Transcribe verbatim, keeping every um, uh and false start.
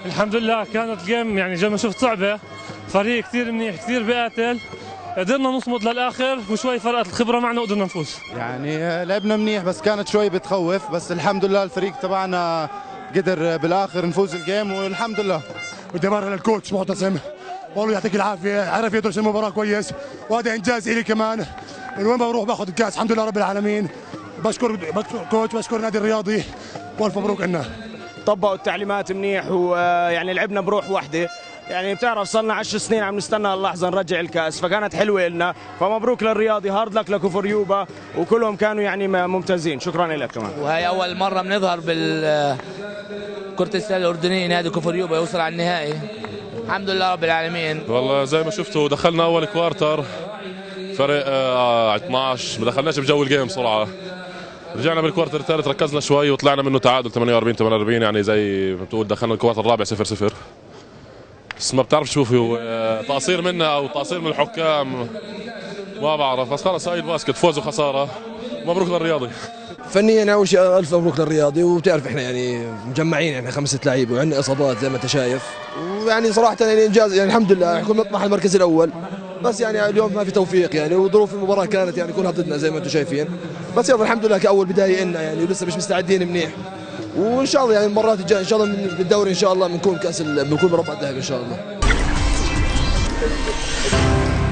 الحمد لله كانت جيم يعني زي ما شفت صعبة، فريق كثير منيح كثير بيقاتل، قدرنا نصمد للآخر وشوي فرقت الخبرة معنا وقدرنا نفوز. يعني لعبنا منيح بس كانت شوي بتخوف، بس الحمد لله الفريق تبعنا قدر بالآخر نفوز الجيم والحمد لله. بدي أمرن للكوتش معتصم، والله يعطيك العافية، عرف يدرس المباراة كويس وهذا إنجاز إلي كمان، وين ما بروح باخذ الكاس الحمد لله رب العالمين. بشكر بشكر كوتش، بشكر النادي الرياضي، والف مبروك لنا. طبقوا التعليمات منيح ويعني لعبنا بروح واحده، يعني بتعرف صرنا عشر سنين عم نستنى اللحظه نرجع الكاس، فكانت حلوه لنا، فمبروك للرياضي، هارد لك لكفر يوبا، وكلهم كانوا يعني ممتازين. شكرا لك كمان. وهي اول مره بنظهر بال كرة السله الاردنيه نادي كفر يوبا يوصل على النهائي، الحمد لله رب العالمين. والله زي ما شفتوا دخلنا اول كوارتر فرق آه اثنعش، ما دخلناش بجو الجيم بسرعه، رجعنا بالكوارتر الثالث ركزنا شوي وطلعنا منه تعادل ثمانية وأربعين ثمانية وأربعين، يعني زي ما بتقول دخلنا الكوارتر الرابع صفر صفر، بس ما بتعرف شوفوا تقصير منا او تقصير من الحكام ما بعرف، بس خلص هاي الباسكت فوز وخساره. مبروك للرياضي. فنيا اول شيء الف مبروك للرياضي، وبتعرف احنا يعني مجمعين احنا خمسه لعيبه وعندنا اصابات زي ما انت شايف، ويعني صراحه يعني انجاز، يعني الحمد لله نكون نطمح المركز الاول، بس يعني اليوم ما في توفيق يعني، وظروف المباراه كانت يعني كلها ضدنا زي ما انتم شايفين، بس يلا الحمد لله كاول بدايه لنا يعني، ولسه مش مستعدين منيح، وان شاء الله يعني المرات الجايه ان شاء الله بالدوري ان شاء الله بنكون كاس بنكون مربع الذهبي ان شاء الله.